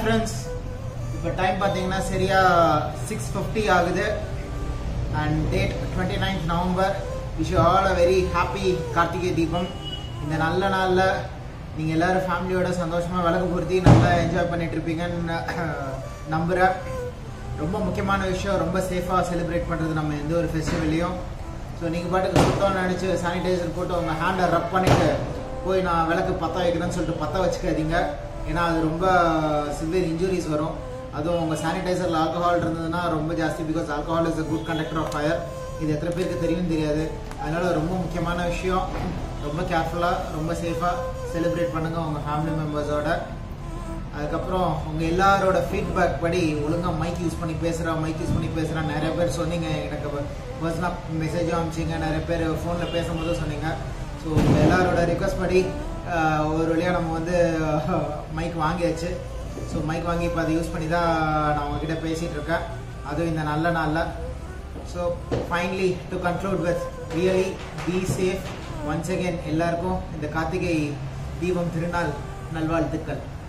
friends, இப்போ time பார்த்தீங்கன்னா சரியா 6:50 ஆகுது and date 29th November. Wish you all a very happy Karthigai Deepam. இந்த நல்ல நாள்ல நீங்க எல்லாரும் ஃபேமிலியோட சந்தோஷமா விளக்கு பொருத்தி நல்லா என்ஜாய் பண்ணிட்டு இருப்பீங்கன்னு நம்புறேன். ரொம்ப முக்கியமான விஷயம், ரொம்ப சேஃபா செலிப்ரேட் பண்றது நம்ம எந்த ஒரு ஃபெஸ்டிவலையும். ஸோ நீங்க பாட்டுக்கு சுத்தம்னு நினைச்சு சானிடைசர் போட்டு உங்க ஹேண்டை ரப் பண்ணிட்டு போய் நான் விளக்கு பற்ற வைக்கிறேன்னு சொல்லிட்டு பற்ற வச்சுக்காதீங்க. ஏன்னா அது ரொம்ப சிவியர் இன்ஜுரிஸ் வரும். அதுவும் உங்கள் சானிடைசரில் ஆல்கஹால் இருந்ததுன்னா ரொம்ப ஜாஸ்தி, because alcohol is a good conductor of fire. இது எத்தனை பேருக்கு தெரியும் தெரியாது. அதனால ரொம்ப முக்கியமான விஷயம், ரொம்ப கேர்ஃபுல்லாக ரொம்ப சேஃபாக செலிப்ரேட் பண்ணுங்கள் உங்கள் ஃபேமிலி மெம்பர்ஸோட. அதுக்கப்புறம் உங்கள் எல்லாரோட ஃபீட்பேக் படி ஒழுங்காக மைக் யூஸ் பண்ணி பேசுகிறேன் நிறைய பேர் சொன்னீங்க. எனக்கு பர்சனலாக மெசேஜும் அனுப்பிச்சிங்க, நிறைய பேர் ஃபோனில் பேசும்போதும் சொன்னீங்க. ஸோ உங்கள் எல்லாரோட ரிக்வஸ்ட் படி ஒரு வழியாக நம்ம வந்து மைக் வாங்கியாச்சு. ஸோ மைக் வாங்கி இப்போ அதை யூஸ் பண்ணி தான் நான் உங்ககிட்ட பேசிகிட்டு இருக்கேன், அதுவும் இந்த நல்ல நாளில். So finally to conclude with really be safe. Once again எல்லாருக்கும் இந்த கார்த்திகை தீபம் திருநாள் நல்வாழ்த்துக்கள்.